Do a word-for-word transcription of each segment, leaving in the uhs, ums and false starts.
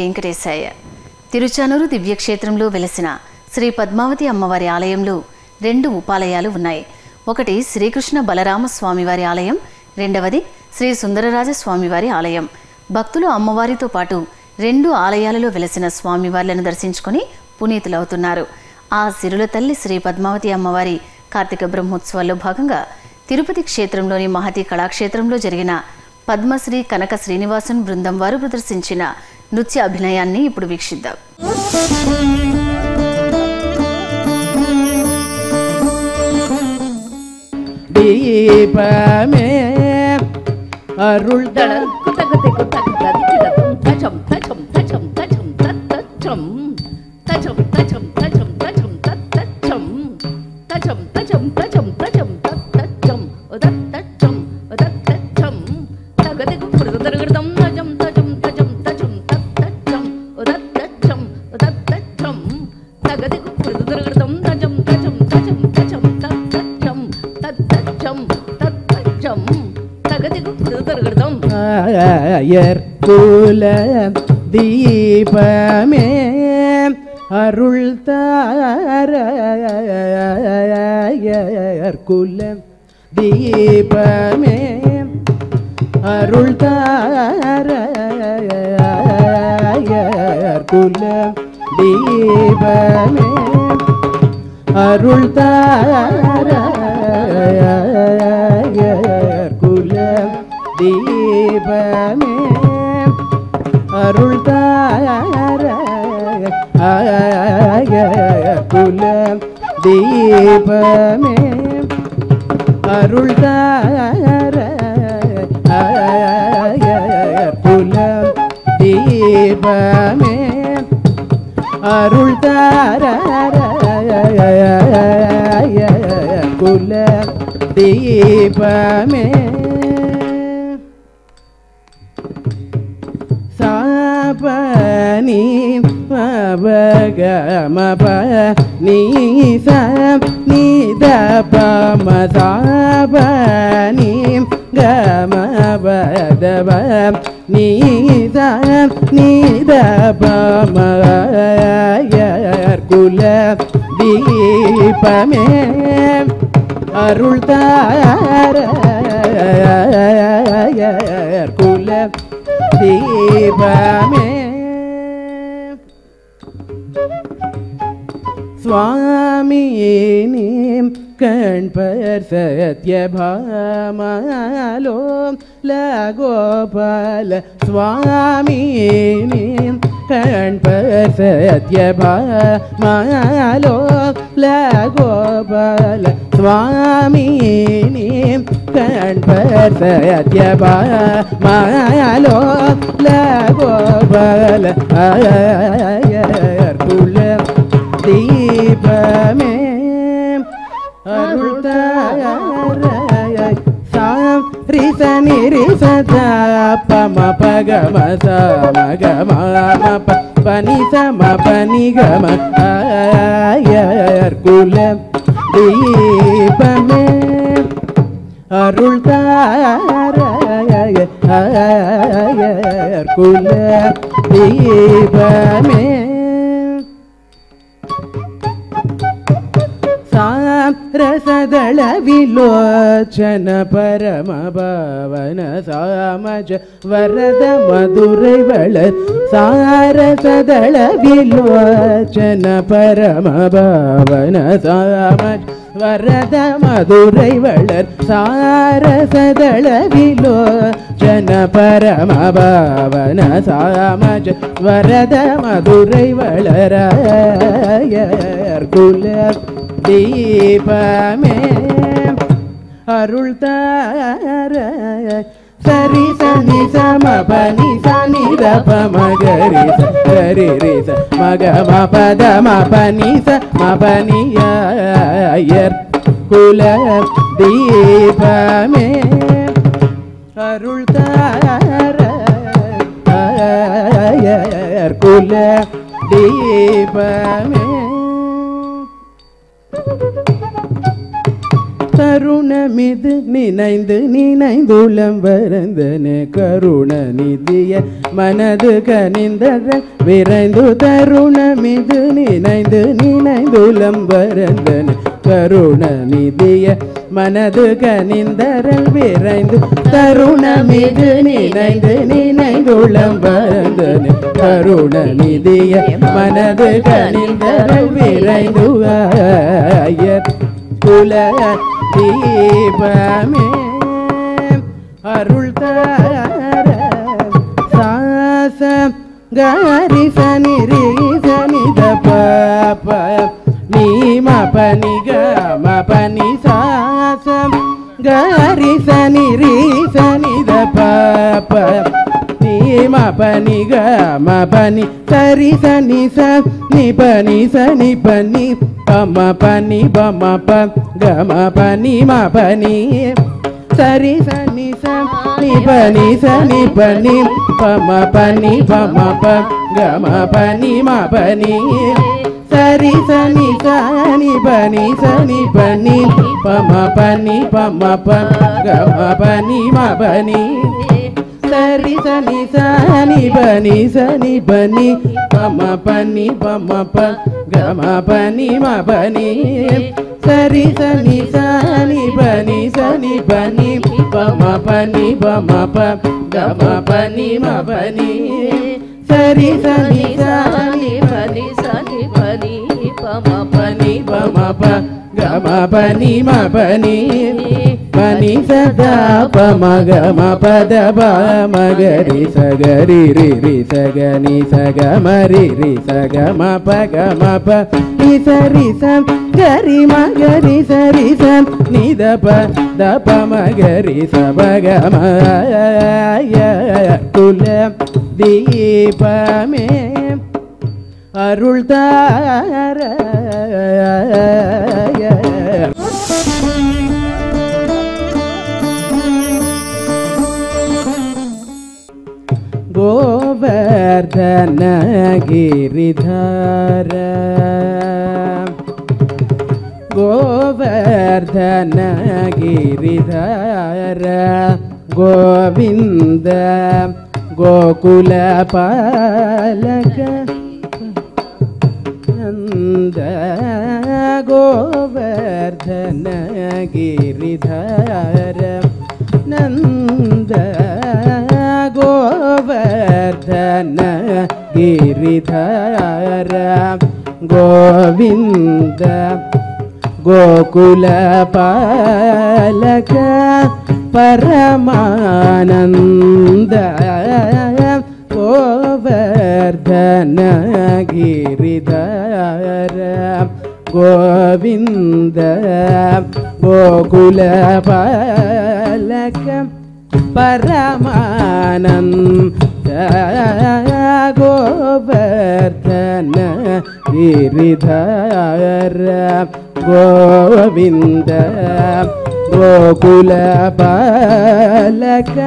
వెంకటేశాయ. తిరుచానూరు దివ్యక్షేత్రంలో వెలసిన శ్రీ పద్మావతి అమ్మవారి ఆలయంలో రెండు ఉపాలయాలు ఉన్నాయి. ఒకటి శ్రీకృష్ణ బలరామ స్వామివారి ఆలయం, రెండవది శ్రీ సుందరరాజ స్వామివారి ఆలయం. భక్తులు అమ్మవారితో పాటు రెండు ఆలయాలలో వెలసిన స్వామివార్లను దర్శించుకొని పునీతులవుతున్నారు. ఆ సిరుల తల్లి శ్రీ పద్మావతి అమ్మవారి కార్తీక బ్రహ్మోత్సవాల్లో భాగంగా తిరుపతి క్షేత్రంలోని మహతి కళాక్షేత్రంలో జరిగిన పద్మశ్రీ కనక శ్రీనివాసన్ బృందం వారు ప్రదర్శించిన నృత్య అభినయాన్ని ఇప్పుడు వీక్షిద్దాం. దీపమే అరుళ్ குல தீபமே அருள் தாரயர் குல தீபமே அருள் தாரயர் குல தீபமே அருள் தாரயர் குல தீபமே அருள் தாரயர் குல தீபமே அருள் தாரயர் குல தீபமே அருள் தாரயர் குல தீபமே சாபனி மபகமப நீச நிதபம சாபனி கமபதப நீச நிதபம குல தீபமே அருள் தாரயர் குல தீபமே स्वामी कण पर सत्यभामालो लगोपाल स्वामी कण पर सत्यभामालो लगोपाल स्वामी कण पर सत्यभामालो लगोपाल आयर कुल दीपमे अरुள் தாரயர் சாம் ரிச நிரிச பம பகம சமகம பனி சம பனி கம ஆயர் குல தீபமே அருள் தாரயர் ஆயர் குல தீபமே रसदल विलोचन परम भावन सामज वरद मधुरै वलर सारसदल विलोचन परम भावन सामज वरद मधुरै वलर सारसदल विलोचन परम भावन सामज वरद मधुरै वलर कुल दीपमे अरुள் தாரயர் சரி சனி சம பனி சனி ரப மகரி சரி ரி ச மக ம பத ம பனி ச ம பனி ஆயர் குல தீபமே அருள் தாரயர் குல தீபமே தருணமிது நினைந்து நினைந்துளம் வரந்தனே கருண நிதிய மனது கனிந்தர விரைந்து தருணமிது நினைந்து நினைந்துளம் வரந்தனே கருண நிதிய மனது கனிந்தரல் விரைந்து தருணமிது நினைந்து நினைந்துளம் வரந்தனே கருண நிதிய மனது கனிந்தரல் விரைந்து ஆயர் குல தீபமே அருள் தர சாச கரி சனி ரீ சனி த ப நீ ம பனி க ம பனி சாச கரி சனி ரீ சனி த ப நீ ம பனி க ம பனி சரி சனி ச நி பனி சனி பனி பம பனி பம ப கம பனி ம பனி சரி சனி ச நி பனி சனி பனி பம பனி பம ப கம பனி ம பனி சரி சனி சனி பனி சனி பனி பம பனி பம ப கம பனி ம பனி சரி சனி சனி பனி சனி பனி பம பனி பம ப கம பனி ம பனி சரி சனி சனி பனி சனி பனி பம பனி பம ப கம பனி ம பனி சரி சனி சனி பனி சனி பனி பம பனி பம ப கம பனி ம பனி பனி சதா பம கம பத ப மகரி சகரி ரி ரி சகனி சகம ரி ரி சகம ப கம ப நி சரி சம் கரி மகரி சரி சம் நி த ப த ப மகரி சப கம குல தீபமே அருள் தார கோவர்தன கிரிதர கோவர்தன கிரிதர கோவிந்த கோகுல பாலக நந்த கோவர்தன கிரிதர நந்த கோவர்தன கிரிதர கோவிந்த கோகுல பாலக பரமானந்த கோவர்தன கிரிதர கோவிந்த கோகுல பாலக பரமானந்த கோவர்தன கிரிதர கோவிந்த கோகுல பாலக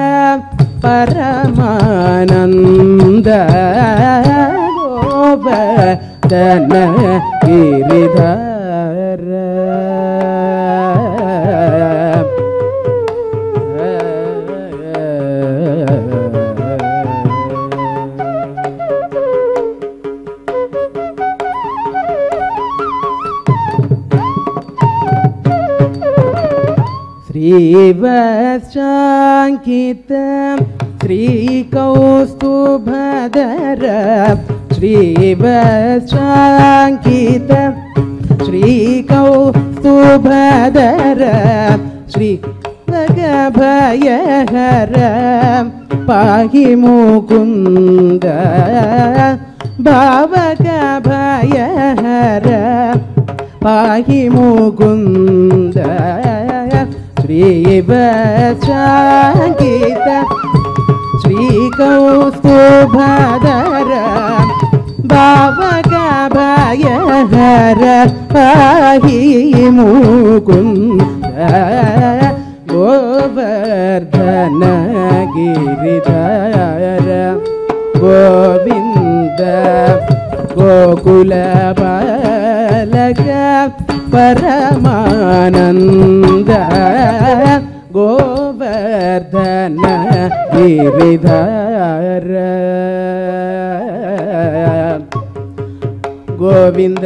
பரமானந்த கோவர்தன கிரிதர श्रीवत्साङ्कितं श्रीकौस्तुभधर श्रीवत्साङ्कितं श्रीकौस्तुभधर श्री भयहर पाहि मुकुन्द भावकभयहर पाहि मुकुन्द श्रीवत्साङ्कित श्रीकौस्तुभधर भावकभयहर पाहि मुकुन्द गोवर्धन गिरिधर गोविन्द गोकुल बालक పరమానంద గోవర్ధన గిరిధర గోవింద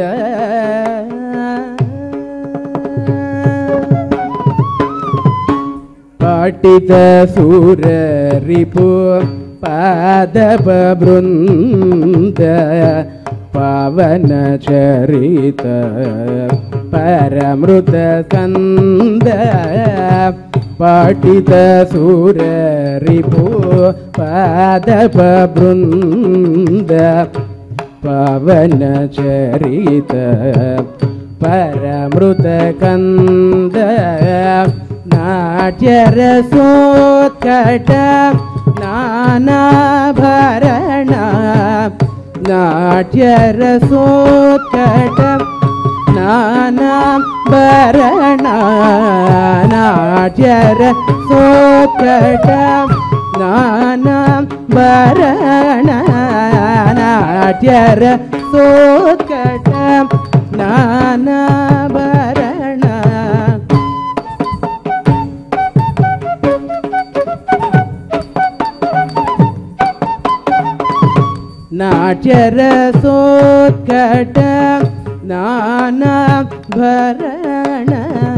పాటిత సూర రిపు పాదప బృంద పవన చరిత పరమృత కంద పాటిత సూర రిపు పాదప బృంద పవన చరిత పరమృత కంద నాట్యరసోత్కట నానాభరణ నాట్యరసోత్కట నానాభరణ నాట్యరసోత్కట నానాభరణ నాట్యరసోత్కట నానాభరణ నాట్యరసోత్కట నానాభరణ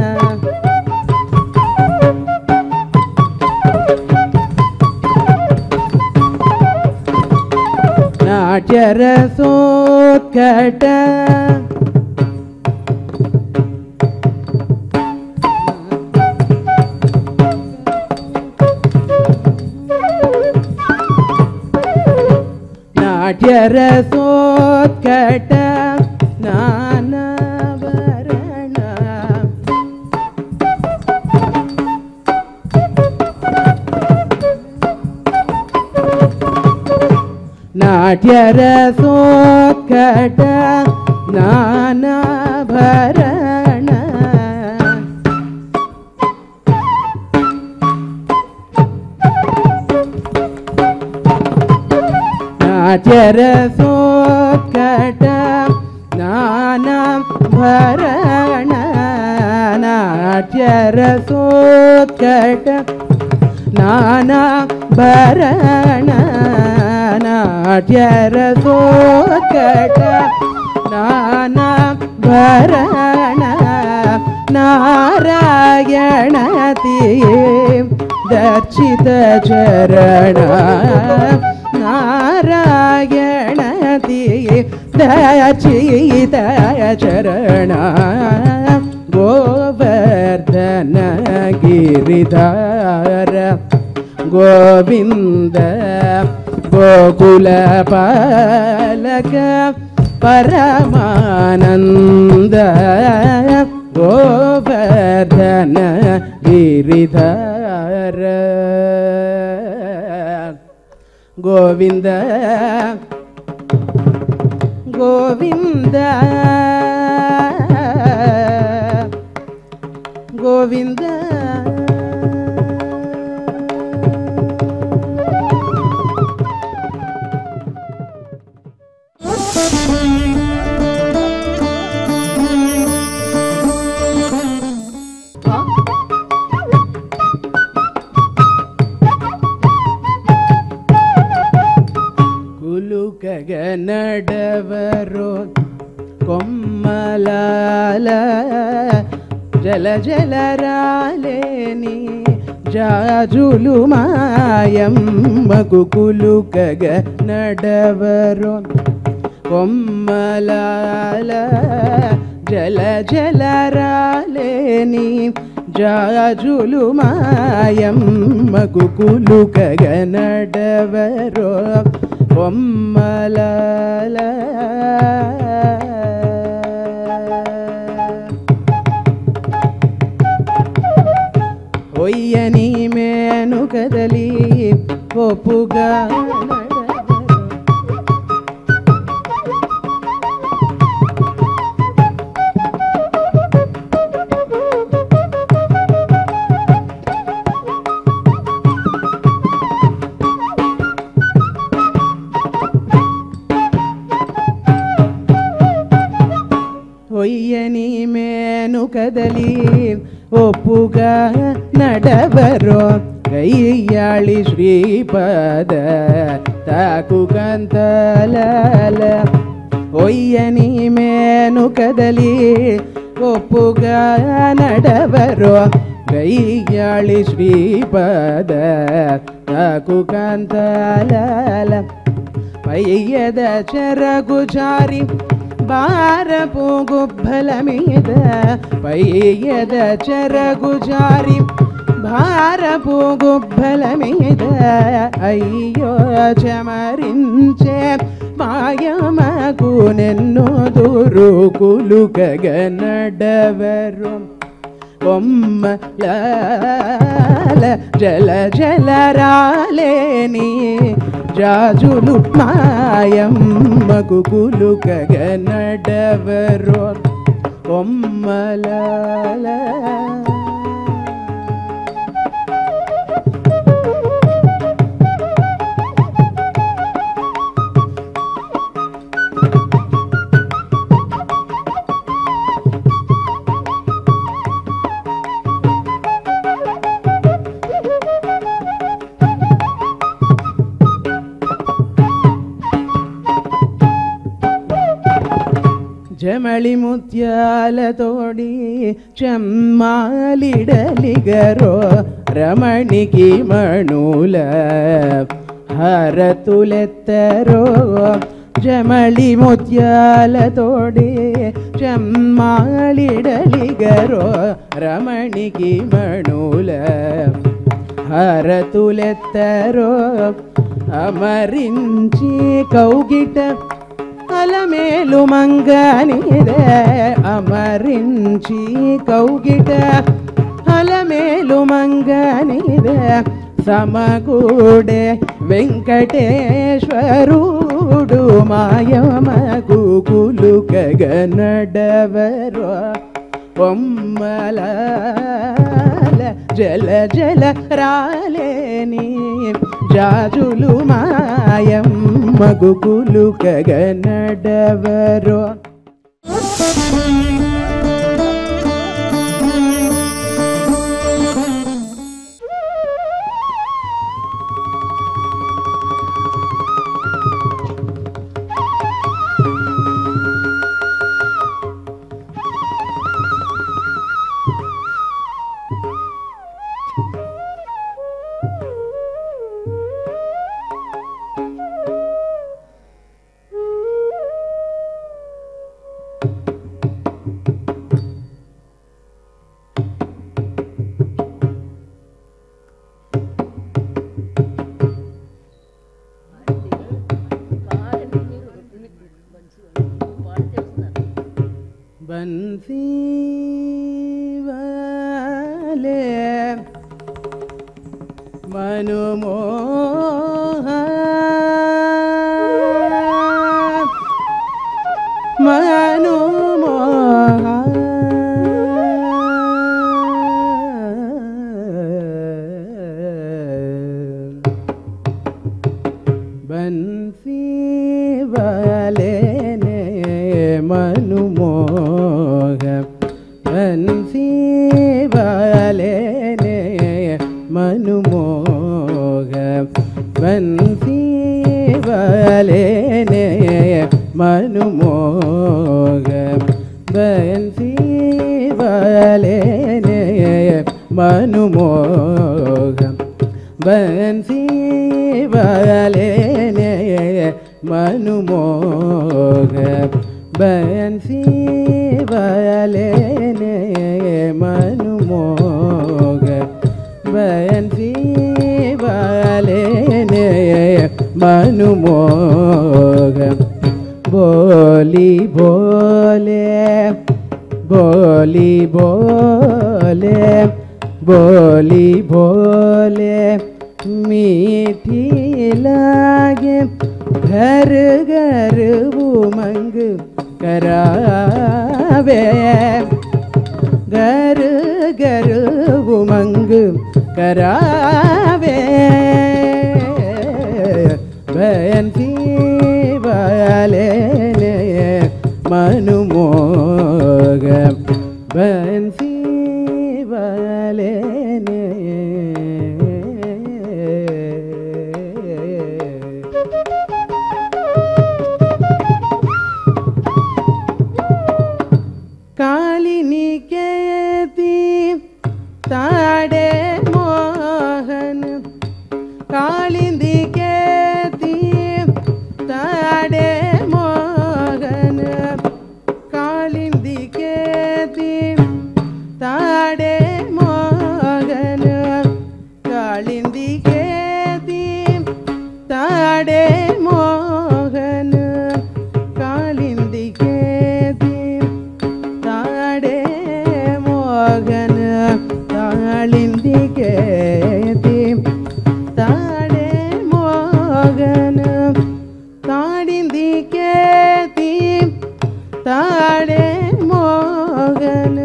నాట్యరసోత్కట నాట్యరసోత్కట నానాభరణ నాట్యరసోత్కట నానాభరణ నాట్యరసోత్కట నానాభరణ నాట్యరసోత్కట నానాభరణ నాట్యరసోత్కట నానాభరణ నారాయణతి దర్శిత చరణ నారాయణతి దర్శిత చరణ గోవర్ధన గిరిధర గోవింద గోకుల పాలక పరమానంద గోవర్ధన గిరిధర గోవింద గోవింద గోవింద కులుకగ నడవరో కొమ్మలాల జల జల రాలేని జాజులు మాయమ్మకు కులుకగ నడవరో కొమ్మలాల జల జల రాలేని జాజులు మాయమ్మకు కులుకగ నడవరో కొమ్మలాల ఒయ్యని మేను కదలి ఒప్పుగా ಒಯ್ಯನಿ ಮೇನು ಕದಲಿ ಒಪ್ಪುಗ ನಡಬರೋ ಕೈಯಾಳಿ ಶ್ರೀಪದ ತಾಕು ಕಂತಲಾಲ ಒಯ್ಯನಿ ಮೇನು ಕದಲಿ ಒಪ್ಪುಗ ನಡಬರೋ ಕೈಯಾಳಿ ಶ್ರೀಪದ ತಾಕು ಕಂತಲಾಲ ಪಯ್ಯದ చెరకు జారి బారపు గుబ్బల మీద పయ్యద చెరకు జారి భారపు గుబ్బల మీద అయ్యో చెమరించే మాయమకు నెన్ను దురుకులు గగనడవరు కొమ్మల జల జల రాలేని జాజులు మాయమ్మకు కులుకగనడవరు కొమ్మల జమళి ముత్యాలతోడి చెమ్మాలిడలిగరో రమణికి మణుల హరతులెత్తరో జమళి ముత్యాలతోడి చెమ్మాలిడలిగరో రమణికి మణుల హరతులెత్తరో అమరించి కౌగిట అలమేలు మంగనిదే అమరించి కౌగిట అలమేలు మంగనిదే సమగూడే వెంకటేశ్వరుడు మాయమకు కులుకగనడవరు కొమ్మల జల జల రాలేని జాజులు మాయమ్మకు కులుకగనడవరు बंसी वाले मनमोह मनमोह बंसी वाले ने मनमोह बंसी वाले ने मनमोह बंसी वाले ने मनमोह बंसी वाले ने मनमोह बंसी वाले ने मनमोह बंसी वाले ने मनमोह बंसी वाले ने मनमोह बोली बोले बोली बोले बोली बोले मीठी लागे घर घर उमंग करावे घर घर उमंग करावे बंसी वाले ने मनमोह మోగ బన్సీ వలెనే కాళినికేతి తాడే మోహన కాళిందికేతి తాడే మోహన కాళిందికేతి తాడే మోహన కాళిందికేతి తాడే మోహన కాళిందికేతి తాడే మోహన కాళిందికేతి తాడే మోహన కాళిందికేతి తాడే మోహన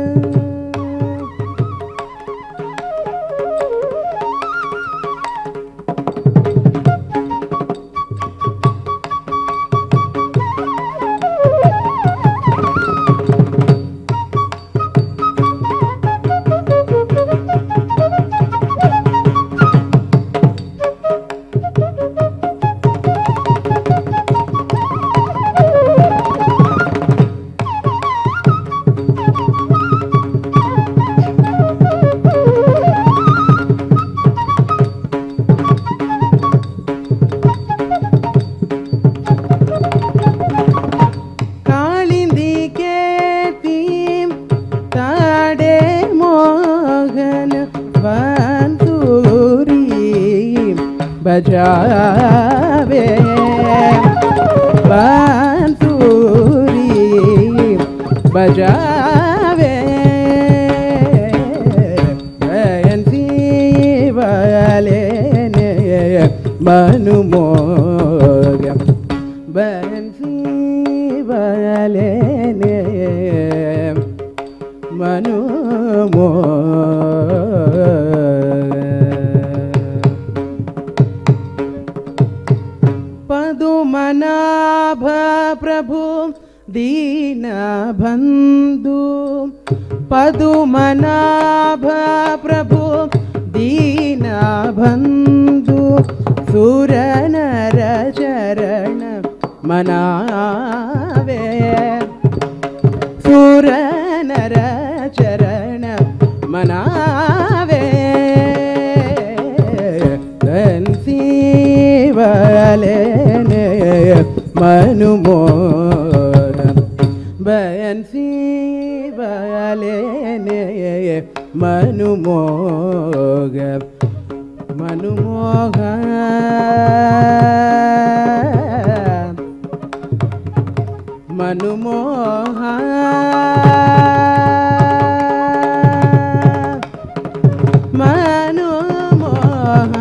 बजावे बांसुरी बजावे बंसी वाले ने मनुमोग बंसी वाले ने मनुमोग पदुमनाभ प्रभु दीन बंधु पदुमनाभ प्रभु दीन बंधु सुर नर चरण मनावे सुर नर चरण मनावे बंसी वाले ने मनुमोग बंसी वाले ने मनुमोग मनुमोग मनुमोग मनुमोग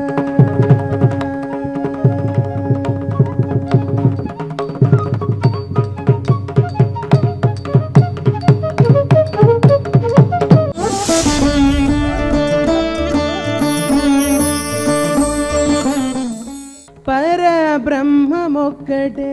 బ్రహ్మమొక్కటే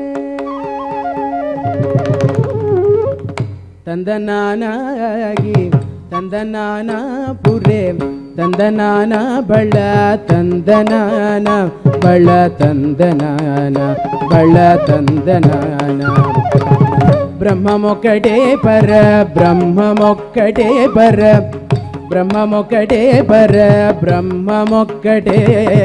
ತಂದನಾನಾಗಿ ತಂದನಾನ ಪುರೆ ತಂದನಾನ ಬಳ ತಂದನಾನ ಬಳ ತಂದನಾನ ಬಳ ತಂದನಾನ ಬ್ರಹ್ಮಮೊಕ್ಕಟೇ ಪರ ಬ್ರಹ್ಮಮೊಕ್ಕಟೇ ಪರ ಬ್ರಹ್ಮಮೊಕ್ಕಟೇ ಪರ ಬ್ರಹ್ಮಮೊಕ್ಕಟೇ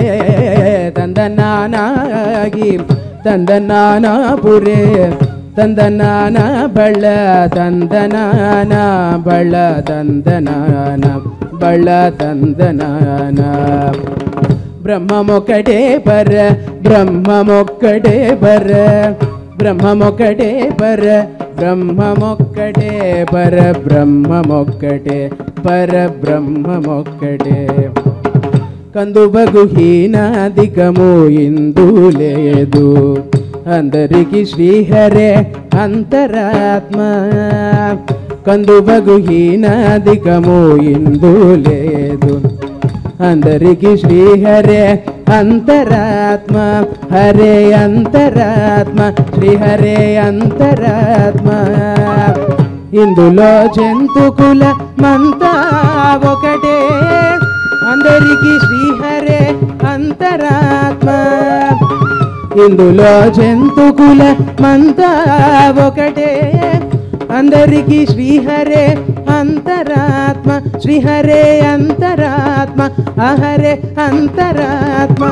ತಂದನಾನಾಗಿ ತಂದನಾನ ಪುರೆ ತಂದನಾನ ಬಳ ತಂದನಾನ ಬಳ ತಂದನಾನ ಬಳ ತಂದನಾನ ಬ್ರಹ್ಮಮೊಕ್ಕಟೇ ಪರ ಬ್ರಹ್ಮಮೊಕ್ಕಟೇ ಪರ ಬ್ರಹ್ಮಮೊಕ್ಕಟೇ ಪರ ಬ್ರಹ್ಮಮೊಕ್ಕಟೇ ಪರ ಬ್ರಹ್ಮಮೊಕ್ಕಟೇ ಪರ ಬ್ರಹ್ಮಮೊಕ್ಕಟೇ కందు బగుహీనాదికము ఇందు లేదు అందరికి శ్రీహరే అంతరాత్మ కందు బగుహీనాదికము ఇందు లేదు అందరికి శ్రీహరే అంతరాత్మ హరే అంతరాత్మ శ్రీహరే అంతరాత్మ ఇందులో జంతుకుల మంతా ఒకటే అందరికీ శ్రీహరే అంతరాత్మ ఇందులో జంతుకుల మంతా ఒకటే అందరికీ శ్రీహరే అంతరాత్మ శ్రీహరే అంతరాత్మ అహరే అంతరాత్మ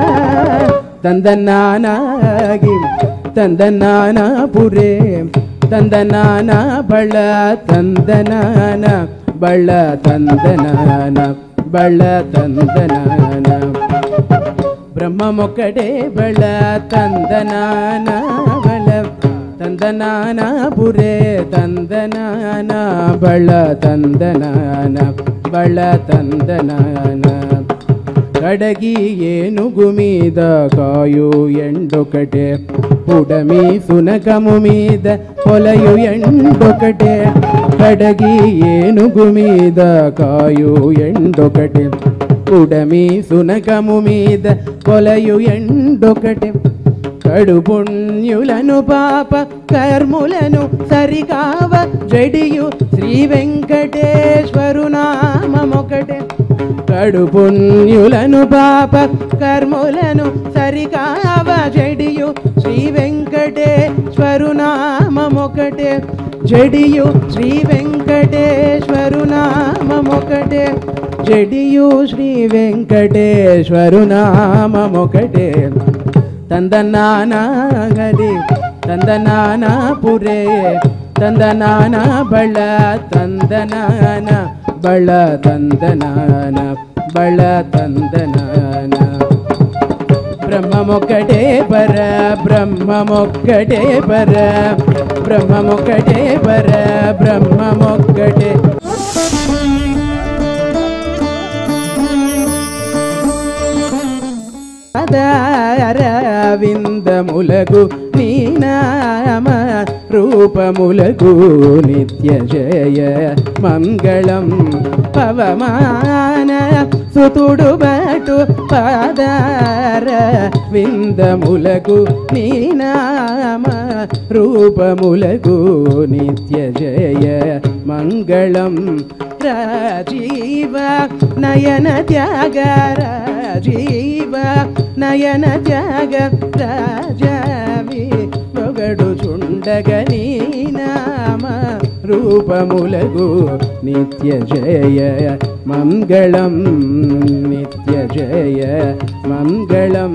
తందనానాగి తందనానాపురే తందనాన బళ తందనాన బళ తందనాన బళ తందనాన బ్రహ్మమొక్కడే బళ తందనాన బళ తందనాన పురే తందనాన బళ తందనాన బళ తందనాన కడగి ఏనుగు మీద కాయు ఎండొకటే పుడమి సునకము మీద పొలయు ఎండొకటే కడగి ఏనుగు మీద కాయు ఎండొకటే పుడమి సునకము మీద పొలయు ఎండొకటే కడు పుణ్యులను పాప కర్ములను సరికావ జడియు శ్రీ వెంకటేశ్వరు నామమొకటే కడు పుణ్యులను పాప కర్ములను సరికావ జడియు శ్రీ వెంకటేశ్వరు నామమొకటే జడియు శ్రీ వెంకటేశ్వరు నామమొకటే జడియు శ్రీ వెంకటేశ్వరు నామమొకటే తందనానా హరి తందనానా పురే తందనానా బళ తందనాన బళ తందనాన బళ తందనాన బ్రహ్మమొక్కటే పర బ్రహ్మమొక్కటే పర బ్రహ్మమొక్కటే పర బ్రహ్మమొక్కటే అరవిందములకు నీ నామ రూపములకు నిత్య జయ మంగళం పవమాన సుతుడు బటు పాదార విందములకు నీ నామ రూపములకు నిత్య జయ మంగళం రాజీవ నయన త్యాగ రాజీవ నయన త్యాగ రాజావి పొగడు చుండగని నామ రూపములగు నిత్య జయ మంగళం నిత్య జయ మంగళం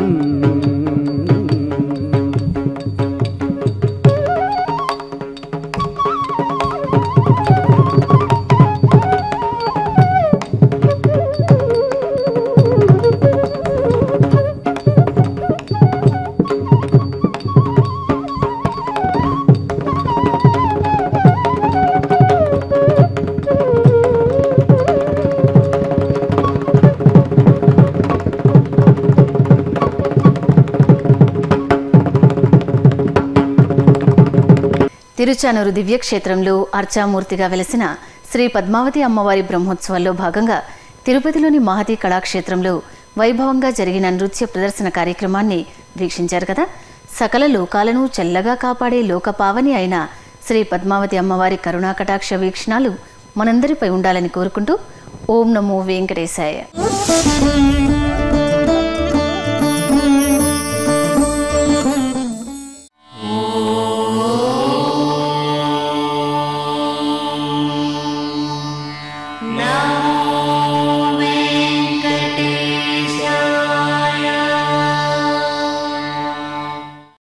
తిరుచానూరు దివ్యక్షేత్రంలో అర్చామూర్తిగా వెలసిన శ్రీ పద్మావతి అమ్మవారి బ్రహ్మోత్సవాల్లో భాగంగా తిరుపతిలోని మహతి కళాక్షేత్రంలో వైభవంగా జరిగిన నృత్య ప్రదర్శన కార్యక్రమాన్ని వీక్షించారు కదా. సకల లోకాలను చల్లగా కాపాడే లోకపావని అయిన శ్రీ పద్మావతి అమ్మవారి కరుణాకటాక్ష వీక్షణాలు మనందరిపై ఉండాలని కోరుకుంటూ ఓం నమో వెంకటేశాయ.